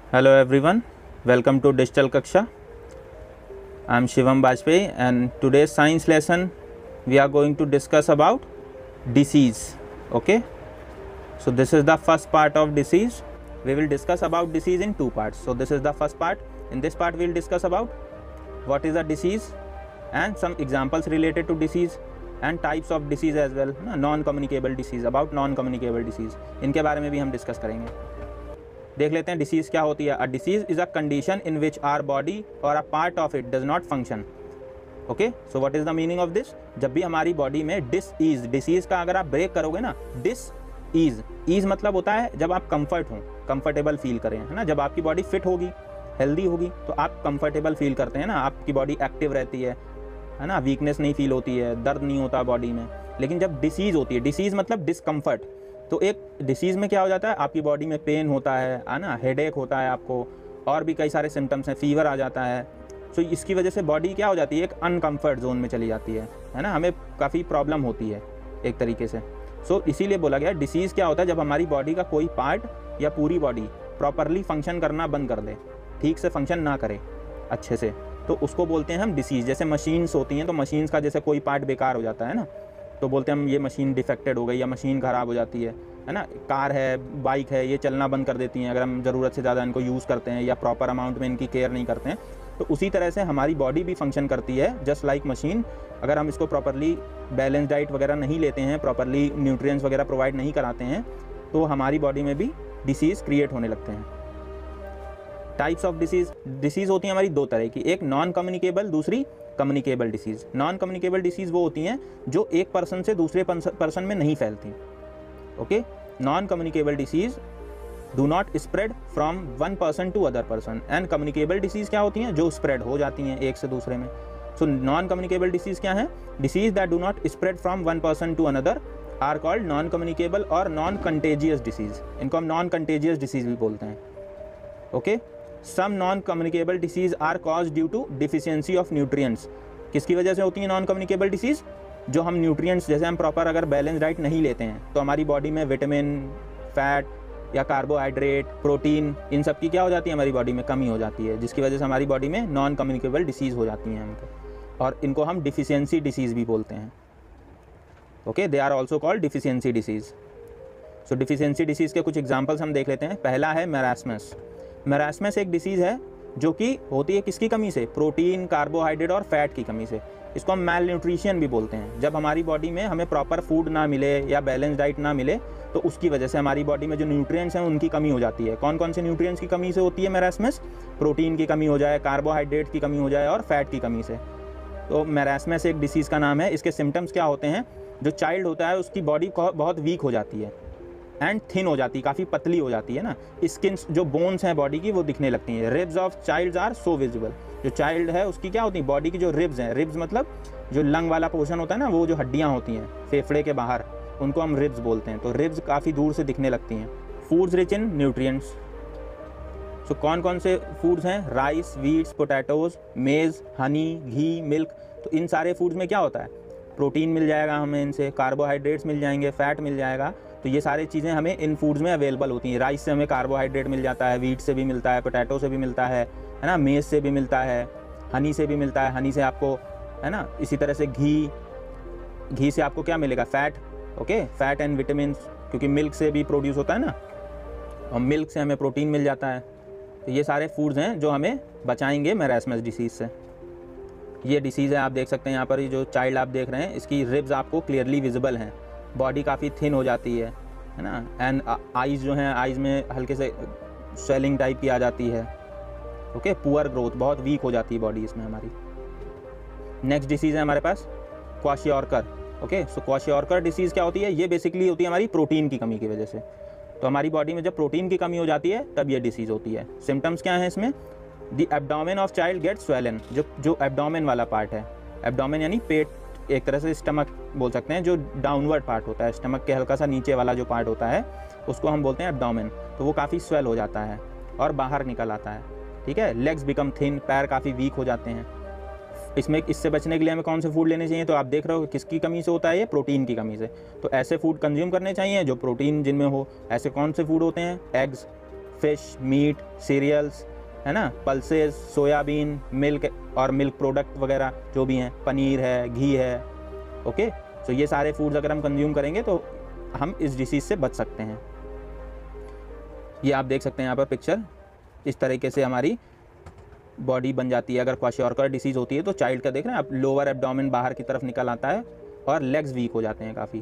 Hello everyone, welcome to Digital Kaksha. I am Shivam Bajpayee and today's science lesson we are going to discuss about disease. Okay, so this is the first part of disease. We will discuss about disease in two parts. So this is the first part. In this part we will discuss about what is a disease and some examples related to disease and types of disease as well. Non-communicable disease, about non-communicable disease, इनके बारे में भी हम discuss करेंगे. देख लेते हैं disease क्या होती है. A disease is a condition in which our body or a part of it does not function. Okay, so what is the meaning of this. जब भी हमारी बॉडी में डिसीज़ का अगर आप ब्रेक करोगे ना, ईज मतलब होता है जब आप कंफर्ट हो, कंफर्टेबल फील करें, है ना. जब आपकी बॉडी फिट होगी, हेल्दी होगी तो आप कंफर्टेबल फील करते हैं ना, आपकी बॉडी एक्टिव रहती है ना, वीकनेस नहीं फील होती है, दर्द नहीं होता बॉडी में. लेकिन जब डिसीज़ होती है, डिसीज़ मतलब डिस्कम्फर्ट, तो एक डिसीज़ में क्या हो जाता है, आपकी बॉडी में पेन होता है ना, हेडेक होता है आपको, और भी कई सारे सिम्टम्स हैं, फीवर आ जाता है. तो इसकी वजह से बॉडी क्या हो जाती है, एक अनकम्फर्ट जोन में चली जाती है ना, हमें काफ़ी प्रॉब्लम होती है एक तरीके से. सो इसीलिए बोला गया डिसीज़ क्या होता है, जब हमारी बॉडी का कोई पार्ट या पूरी बॉडी प्रॉपरली फंक्शन करना बंद कर दे, ठीक से फंक्शन ना करे अच्छे से, तो उसको बोलते हैं हम डिसीज़. जैसे मशीन्स होती हैं, तो मशीन्स का जैसे कोई पार्ट बेकार हो जाता है ना, तो बोलते हैं हम ये मशीन डिफेक्टेड हो गई या मशीन ख़राब हो जाती है ना. कार है, बाइक है, ये चलना बंद कर देती हैं अगर हम ज़रूरत से ज़्यादा इनको यूज़ करते हैं या प्रॉपर अमाउंट में इनकी केयर नहीं करते हैं. तो उसी तरह से हमारी बॉडी भी फंक्शन करती है जस्ट लाइक मशीन. अगर हम इसको प्रॉपरली बैलेंस डाइट वगैरह नहीं लेते हैं, प्रॉपरली न्यूट्रिएंट्स वगैरह प्रोवाइड नहीं कराते हैं, तो हमारी बॉडी में भी डिसीज़ क्रिएट होने लगते हैं. टाइप्स ऑफ डिसीज़ होती हैं हमारी दो तरह की, एक नॉन कम्युनिकेबल, दूसरी communicable disease. Non communicable disease वो होती हैं जो एक पर्सन से दूसरे पर्सन में नहीं फैलती. Okay, non communicable disease do not spread from one person to other person. And communicable disease क्या होती हैं, जो स्प्रेड हो जाती हैं एक से दूसरे में. सो नॉन कम्युनिकेबल डिसीज़ क्या है, disease that do not spread from one person to another are called non communicable और नॉन कंटेजियस डिसीज़. इनको हम नॉन कंटेजियस डिसीज़ भी बोलते हैं. Okay, some non communicable disease are caused due to deficiency of nutrients. किसकी वजह से होती है नॉन कम्युनिकेबल डिसीज़, जो हम न्यूट्रिएंट्स, जैसे हम प्रॉपर अगर बैलेंस डाइट नहीं लेते हैं तो हमारी बॉडी में विटामिन, फैट या कार्बोहाइड्रेट, प्रोटीन, इन सब की क्या हो जाती है, हमारी बॉडी में कमी हो जाती है, जिसकी वजह से हमारी बॉडी में नॉन कम्युनिकेबल डिसीज़ हो जाती हैं हमको, और इनको हम डिफिशियंसी डिसीज़ भी बोलते हैं. Okay, they are also called deficiency disease. So deficiency disease के कुछ एग्जाम्पल्स हम देख लेते हैं. पहला है मैरास्मस. मैरास्मस एक डिसीज़ है जो कि होती है किसकी कमी से, प्रोटीन, कार्बोहाइड्रेट और फैट की कमी से. इसको हम मैल न्यूट्रिशन भी बोलते हैं. जब हमारी बॉडी में हमें प्रॉपर फूड ना मिले या बैलेंस डाइट ना मिले, तो उसकी वजह से हमारी बॉडी में जो न्यूट्रिएंट्स हैं उनकी कमी हो जाती है. कौन कौन से न्यूट्रिएंट्स की कमी से होती है मैरास्मस, प्रोटीन की कमी हो जाए, कार्बोहाइड्रेट की कमी हो जाए और फैट की कमी से. तो मैरास्मस एक डिसीज़ का नाम है. इसके सिम्टम्स क्या होते हैं, जो चाइल्ड होता है उसकी बॉडी बहुत वीक हो जाती है एंड थिन हो जाती है, काफ़ी पतली हो जाती है ना. स्किन, जो बोन्स हैं बॉडी की, वो दिखने लगती हैं. Ribs of child are so visible. जो चाइल्ड है उसकी क्या होती है, बॉडी की जो रिब्स हैं, रिब्स मतलब जो लंग वाला पोर्शन होता है ना, वो जो हड्डियाँ होती हैं फेफड़े के बाहर, उनको हम रिब्स बोलते हैं. तो रिब्स काफ़ी दूर से दिखने लगती हैं. Foods rich in nutrients. So कौन कौन से फूड्स हैं, राइस, वीट्स, पोटैटोज, मेज़, हनी, घी, मिल्क. तो इन सारे फूड्स में क्या होता है, प्रोटीन मिल जाएगा हमें इनसे, कार्बोहाइड्रेट्स मिल जाएंगे, फैट मिल जाएगा. तो ये सारी चीज़ें हमें इन फूड्स में अवेलेबल होती हैं. राइस से हमें कार्बोहाइड्रेट मिल जाता है, वीट से भी मिलता है, पोटैटो से भी मिलता है ना, मेज़ से भी मिलता है, हनी से भी मिलता है. हनी से आपको, है ना, इसी तरह से घी से आपको क्या मिलेगा, fat. Okay, fat and vitamin, क्योंकि मिल्क से भी प्रोड्यूस होता है ना, और मिल्क से हमें प्रोटीन मिल जाता है. तो ये सारे फूड्स हैं जो हमें बचाएंगे मैरास्मस डिसीज़ से. ये डिसीज़ है, आप देख सकते हैं यहाँ पर, ये जो चाइल्ड आप देख रहे हैं, इसकी रिब्स आपको क्लियरली विजिबल हैं, बॉडी काफ़ी थिन हो जाती है ना. एंड आइज़ जो हैं, आइज़ में हल्के से स्वेलिंग टाइप की आ जाती है. ओके, पुअर ग्रोथ, बहुत वीक हो जाती है बॉडी इसमें हमारी. नेक्स्ट डिसीज़ है हमारे पास kwashiorkor. Okay, so kwashiorkor disease क्या होती है, ये बेसिकली होती है हमारी प्रोटीन की कमी की वजह से. तो हमारी बॉडी में जब प्रोटीन की कमी हो जाती है तब ये डिसीज़ होती है. सिम्टम्स क्या हैं इसमें, the abdomen of child get swollen. जो एब्डोमेन वाला पार्ट है, एब्डोमेन यानी पेट, एक तरह से स्टमक बोल सकते हैं, जो डाउनवर्ड पार्ट होता है, स्टमक के हल्का सा नीचे वाला जो पार्ट होता है, उसको हम बोलते हैं एब्डोमेन. तो वो काफ़ी स्वेल हो जाता है और बाहर निकल आता है. ठीक है, लेग्स बिकम थिन, पैर काफ़ी वीक हो जाते हैं. इससे बचने के लिए हमें कौन से फूड लेने चाहिए, तो आप देख रहे हो किसकी कमी से होता है, ये प्रोटीन की कमी से. तो ऐसे फूड कंज्यूम करने चाहिए जो प्रोटीन जिनमें हो. ऐसे कौन से फूड होते हैं, एग्स, फिश, मीट, सीरियल्स, है ना, पल्सेस, सोयाबीन, मिल्क और मिल्क प्रोडक्ट वगैरह जो भी हैं, पनीर है, घी है। ओके, सो ये सारे फूड्स अगर हम कंज्यूम करेंगे तो हम इस डिसीज़ से बच सकते हैं। ये आप देख सकते हैं यहाँ पर पिक्चर, इस तरीके से हमारी बॉडी बन जाती है। अगर क्वाशियोरकर डिसीज़ होती है तो चाइल्ड का देख रहे हैं आप, लोअर एब्डोमेन बाहर की तरफ निकल आता है और लेग्स वीक हो जाते हैं काफ़ी।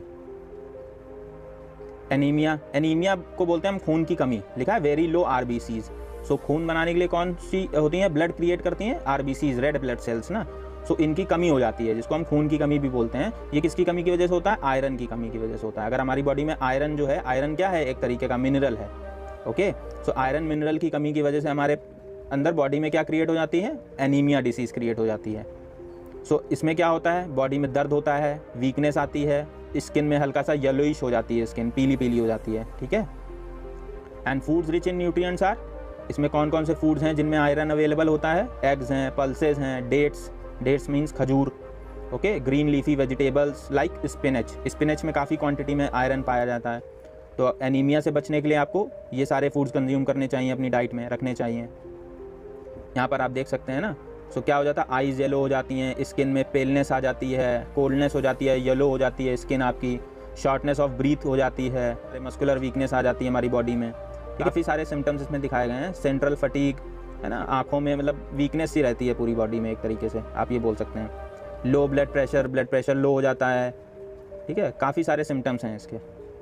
एनीमिया, एनीमिया को बोलते हैं हम खून की कमी, लिखा है वेरी लो आरबीसीज। सो खून बनाने के लिए कौन सी होती हैं, ब्लड क्रिएट करती हैं आरबीसीज, रेड ब्लड सेल्स ना। सो इनकी कमी हो जाती है, जिसको हम खून की कमी भी बोलते हैं। ये किसकी कमी की वजह से होता है, आयरन की कमी की वजह से होता है। अगर हमारी बॉडी में आयरन जो है, आयरन क्या है, एक तरीके का मिनरल है। ओके, सो आयरन मिनरल की कमी की वजह से हमारे अंदर बॉडी में क्या क्रिएट हो जाती है, एनीमिया डिसीज़ क्रिएट हो जाती है। सो इसमें क्या होता है, बॉडी में दर्द होता है, वीकनेस आती है, स्किन में हल्का सा येलोइश हो जाती है, स्किन पीली पीली हो जाती है। ठीक है, and foods rich in nutrients are, इसमें कौन कौन से फूड्स हैं जिनमें आयरन अवेलेबल होता है, एग्स हैं, पल्सेस हैं, डेट्स, डेट्स मीन्स खजूर। Okay, green leafy vegetables like spinach, spinach में काफ़ी क्वांटिटी में आयरन पाया जाता है। तो एनीमिया से बचने के लिए आपको ये सारे फूड्स कंज्यूम करने चाहिए, अपनी डाइट में रखने चाहिए। यहाँ पर आप देख सकते हैं ना। सो क्या हो जाता है, आईज येलो हो जाती हैं, स्किन में पेलनेस आ जाती है, कोल्डनेस हो जाती है, येलो हो जाती है स्किन आपकी, शॉर्टनेस ऑफ ब्रीथ हो जाती है, मस्कुलर वीकनेस आ जाती है हमारी बॉडी में। काफ़ी सारे सिम्टम्स इसमें दिखाए गए हैं। सेंट्रल फटीग, है ना, आँखों में मतलब वीकनेस सी रहती है पूरी बॉडी में, एक तरीके से आप ये बोल सकते हैं। लो ब्लड प्रेशर लो हो जाता है। ठीक है, काफ़ी सारे सिम्टम्स हैं इसके।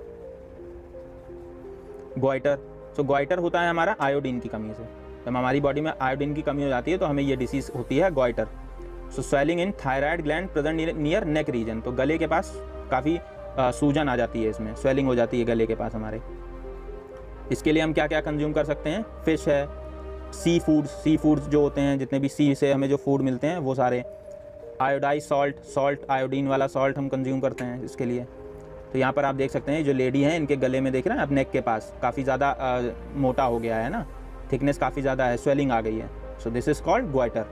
ग्वाइटर, सो ग्वाइटर होता है हमारा आयोडीन की कमी से। जब हमारी बॉडी में आयोडीन की कमी हो जाती है तो हमें ये डिसीज़ होती है goitre. So swelling in thyroid gland present near neck region, तो गले के पास काफ़ी सूजन आ जाती है, इसमें स्वेलिंग हो जाती है गले के पास हमारे। इसके लिए हम क्या क्या कंज्यूम कर सकते हैं, फिश है, सी फूड्स जो होते हैं, जितने भी सी से हमें जो फूड मिलते हैं वो सारे, आयोडाइज सॉल्ट आयोडीन वाला सॉल्ट हम कंज्यूम करते हैं इसके लिए। तो यहाँ पर आप देख सकते हैं जो लेडी हैं इनके गले में देख रहे हैं आप, नेक के पास काफ़ी ज़्यादा मोटा हो गया है ना, थिकनेस काफ़ी ज़्यादा है, स्वेलिंग आ गई है। So this is called goitre.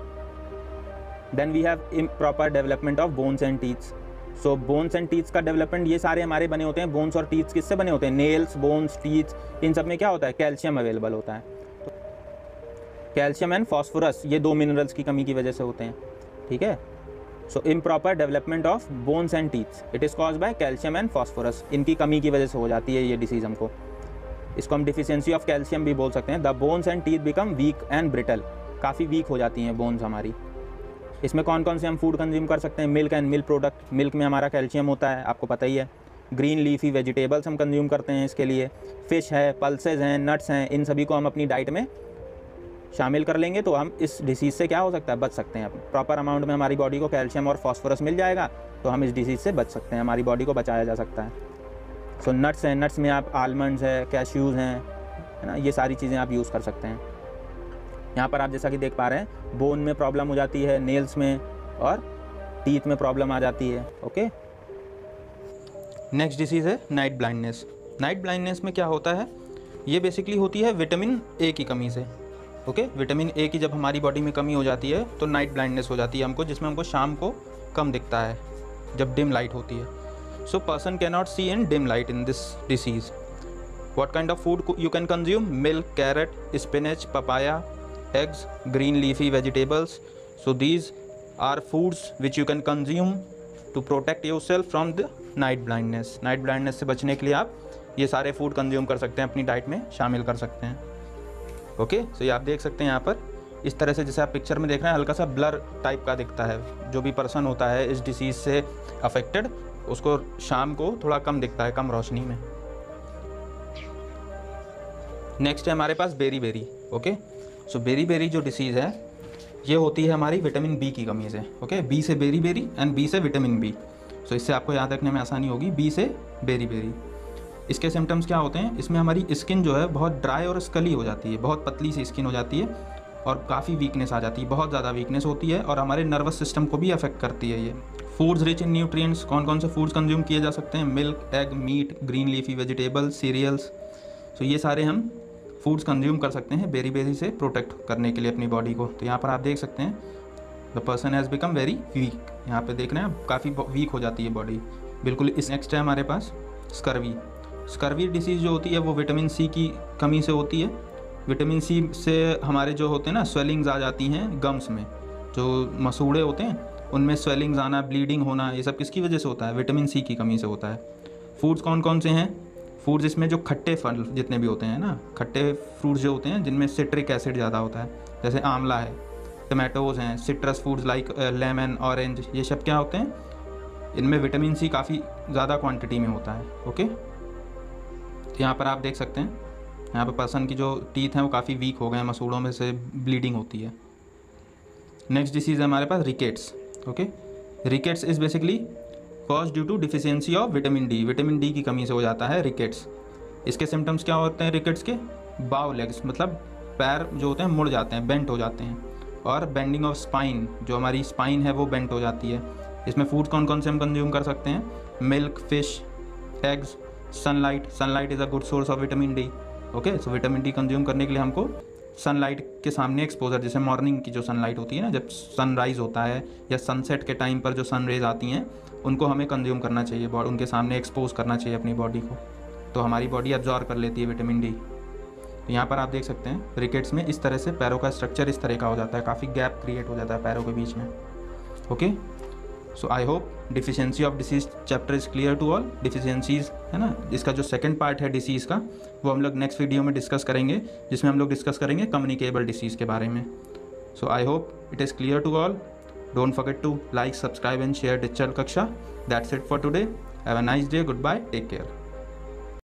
Then we have improper development of bones and teeths. So bones and teeths का डेवलपमेंट, ये सारे हमारे बने होते हैं। बोन्स और टीथ्स किससे बने होते हैं, नेल्स, बोन्स, टीथ्स, इन सब में क्या होता है, कैल्शियम अवेलेबल होता है। तो कैल्शियम एंड फॉस्फोरस, ये दो मिनरल्स की कमी की वजह से होते हैं। ठीक है, so improper development of bones and teeths, it is caused by calcium and phosphorus, इनकी कमी की वजह से हो जाती है ये डिसीज़ हमको। इसको हम डिफिशियंसी ऑफ कैल्शियम भी बोल सकते हैं। The bones and teeth become weak and brittle, काफ़ी वीक हो जाती हैं बोन्स हमारी। इसमें कौन कौन से हम फूड कंज्यूम कर सकते हैं, milk and milk product, milk में हमारा कैल्शियम होता है, आपको पता ही है। ग्रीन लीफी वेजिटेबल्स हम कंज्यूम करते हैं इसके लिए। फिश है, पल्सेज हैं, नट्स हैं, इन सभी को हम अपनी डाइट में शामिल कर लेंगे तो हम इस डिसीज़ से क्या हो सकता है, बच सकते हैं। प्रॉपर अमाउंट में हमारी बॉडी को कैल्शियम और फॉस्फोरस मिल जाएगा तो हम इस डिसीज़ से बच सकते हैं, हमारी बॉडी को बचाया जा सकता है। सो नट्स हैं, नट्स में आप आलमंड्स है, कैश्यूज़ हैं, है ना, ये सारी चीज़ें आप यूज़ कर सकते हैं। यहाँ पर आप जैसा कि देख पा रहे हैं, बोन में प्रॉब्लम हो जाती है, नेल्स में और टीथ में प्रॉब्लम आ जाती है। ओके, नेक्स्ट डिसीज़ है नाइट ब्लाइंडनेस। नाइट ब्लाइंडनेस में क्या होता है, ये बेसिकली होती है विटामिन ए की कमी से। ओके, विटामिन ए की जब हमारी बॉडी में कमी हो जाती है तो नाइट ब्लाइंडनेस हो जाती है हमको, जिसमें हमको शाम को कम दिखता है जब डिम लाइट होती है। So person can not see in dim light in this disease. What kind of food you can consume? Milk, carrot, spinach, papaya, eggs, green leafy vegetables. So these are foods which you can consume to protect yourself from the night blindness. Night blindness से बचने के लिए आप ये सारे food consume कर सकते हैं, अपनी डाइट में शामिल कर सकते हैं। ओके, सो ये आप देख सकते हैं यहाँ पर इस तरह से, जैसे आप पिक्चर में देख रहे हैं, हल्का सा ब्लर टाइप का दिखता है। जो भी पर्सन होता है इस डिसीज़ से अफेक्टेड, उसको शाम को थोड़ा कम दिखता है, कम रोशनी में। नेक्स्ट है हमारे पास beri beri. Okay, so beri beri जो डिसीज़ है ये होती है हमारी विटामिन बी की कमी से। ओके, बी से बेरी बेरी एंड बी से विटामिन बी। सो इससे आपको याद रखने में आसानी होगी, बी से बेरी बेरी। इसके सिम्टम्स क्या होते हैं, इसमें हमारी स्किन जो है बहुत ड्राई और स्कली हो जाती है, बहुत पतली सी स्किन हो जाती है और काफ़ी वीकनेस आ जाती है, बहुत ज़्यादा वीकनेस होती है और हमारे नर्वस सिस्टम को भी अफेक्ट करती है ये। फूड्स रिच इन न्यूट्रिएंट्स, कौन कौन से फूड्स कंज्यूम किए जा सकते हैं, milk, egg, meat, green leafy vegetables, cereals. So ये सारे हम फूड्स कंज्यूम कर सकते हैं बेरी बेरी से प्रोटेक्ट करने के लिए अपनी बॉडी को। तो यहाँ पर आप देख सकते हैं the person has become very weak, यहाँ पे देख रहे हैं काफ़ी वीक हो जाती है बॉडी बिल्कुल। इस नेक्स्ट है हमारे पास स्कर्वी। स्कर्वी डिसीज़ जो होती है वो विटामिन सी की कमी से होती है। विटामिन सी से हमारे जो होते हैं ना स्वेलिंग्स आ जाती हैं गम्स में, जो मसूड़े होते हैं उनमें स्वेलिंग्स आना, ब्लीडिंग होना, ये सब किसकी वजह से होता है? विटामिन सी की कमी से होता है। फूड्स कौन कौन से हैं? फूड्स इसमें जो खट्टे फल जितने भी होते हैं ना, खट्टे फ्रूट्स जो होते हैं जिनमें सिट्रिक एसिड ज़्यादा होता है, जैसे आंवला है, टमाटोज़ हैं, citrus foods like lemon, orange, ये सब क्या होते हैं? इनमें विटामिन सी काफ़ी ज़्यादा क्वांटिटी में होता है। ओके, तो यहाँ पर आप देख सकते हैं, यहाँ पर पर्सन की जो टीथ हैं वो काफ़ी वीक हो गए हैं, मसूड़ों में से ब्लीडिंग होती है। नेक्स्ट डिसीज़ है हमारे पास rickets. Okay, rickets is basically cause due to deficiency of vitamin D. Vitamin D की कमी से हो जाता है रिकेट्स। इसके सिम्टम्स क्या होते हैं रिकेट्स के? बाव लेग्स, मतलब पैर जो होते हैं मुड़ जाते हैं, बेंट हो जाते हैं, और बेंडिंग ऑफ स्पाइन, जो हमारी स्पाइन है वो बेंट हो जाती है। इसमें फूड कौन कौन से हम कंज्यूम कर सकते हैं? Milk, fish, eggs, sunlight. Sunlight is a good source of vitamin D. Okay, so vitamin D consume करने के लिए हमको सनलाइट के सामने एक्सपोजर, जैसे मॉर्निंग की जो सनलाइट होती है ना, जब सनराइज़ होता है या सनसेट के टाइम पर जो सन रेज आती हैं, उनको हमें कंज्यूम करना चाहिए, उनके सामने एक्सपोज करना चाहिए अपनी बॉडी को, तो हमारी बॉडी एब्जॉर्ब कर लेती है विटामिन डी। तो यहाँ पर आप देख सकते हैं रिकेट्स में इस तरह से पैरों का स्ट्रक्चर इस तरह का हो जाता है, काफ़ी गैप क्रिएट हो जाता है पैरों के बीच में। Okay, so I hope deficiency of disease chapter is clear to all. Deficiencies है ना, इसका जो सेकंड पार्ट है डिसीज़ का, वो हम लोग नेक्स्ट वीडियो में डिस्कस करेंगे, जिसमें हम लोग डिस्कस करेंगे कम्युनिकेबल डिसीज़ के बारे में। So I hope it is clear to all. Don't forget to like, subscribe and share Digital Kaksha. That's it for today. Have a nice day. Goodbye. Take care.